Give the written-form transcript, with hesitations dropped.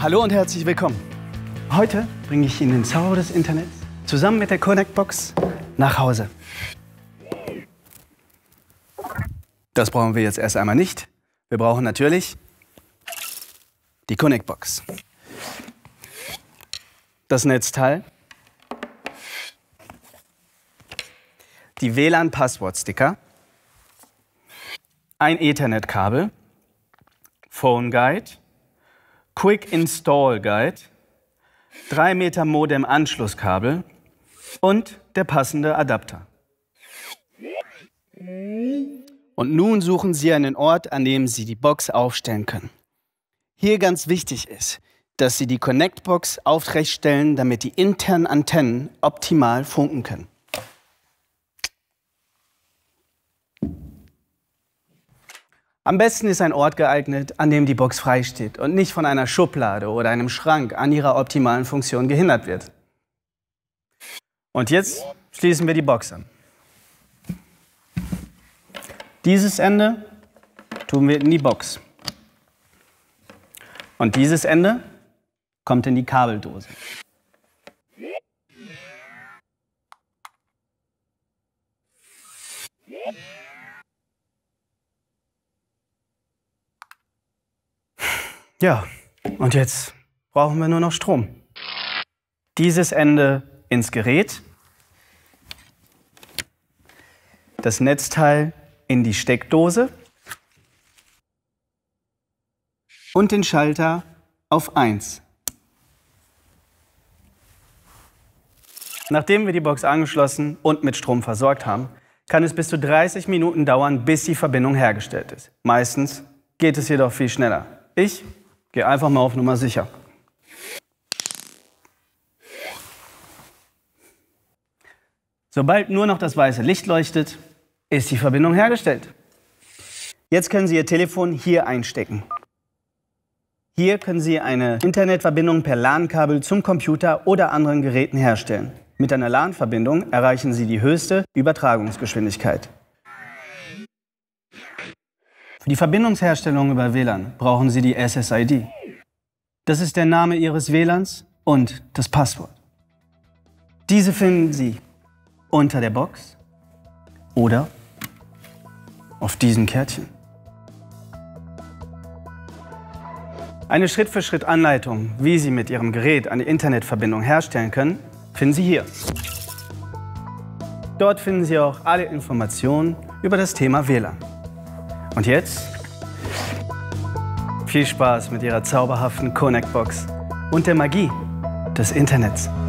Hallo und herzlich willkommen. Heute bringe ich Ihnen den Zauber des Internets zusammen mit der Connect-Box nach Hause. Das brauchen wir jetzt erst einmal nicht. Wir brauchen natürlich die Connect-Box, das Netzteil, die WLAN-Passwort-Sticker, ein Ethernet-Kabel, Phone Guide, Quick Install Guide, 3 Meter Modem-Anschlusskabel und der passende Adapter. Und nun suchen Sie einen Ort, an dem Sie die Box aufstellen können. Hier ganz wichtig ist, dass Sie die Connect-Box aufrecht stellen, damit die internen Antennen optimal funken können. Am besten ist ein Ort geeignet, an dem die Box frei steht und nicht von einer Schublade oder einem Schrank an ihrer optimalen Funktion gehindert wird. Und jetzt schließen wir die Box an. Dieses Ende tun wir in die Box. Und dieses Ende kommt in die Kabeldose. Ja, und jetzt brauchen wir nur noch Strom. Dieses Ende ins Gerät, das Netzteil in die Steckdose und den Schalter auf 1. Nachdem wir die Box angeschlossen und mit Strom versorgt haben, kann es bis zu 30 Minuten dauern, bis die Verbindung hergestellt ist. Meistens geht es jedoch viel schneller. Ich gehe einfach mal auf Nummer sicher. Sobald nur noch das weiße Licht leuchtet, ist die Verbindung hergestellt. Jetzt können Sie Ihr Telefon hier einstecken. Hier können Sie eine Internetverbindung per LAN-Kabel zum Computer oder anderen Geräten herstellen. Mit einer LAN-Verbindung erreichen Sie die höchste Übertragungsgeschwindigkeit. Für die Verbindungsherstellung über WLAN brauchen Sie die SSID. Das ist der Name Ihres WLANs und das Passwort. Diese finden Sie unter der Box oder auf diesem Kärtchen. Eine Schritt-für-Schritt-Anleitung, wie Sie mit Ihrem Gerät eine Internetverbindung herstellen können, finden Sie hier. Dort finden Sie auch alle Informationen über das Thema WLAN. Und jetzt viel Spaß mit Ihrer zauberhaften Connect-Box und der Magie des Internets.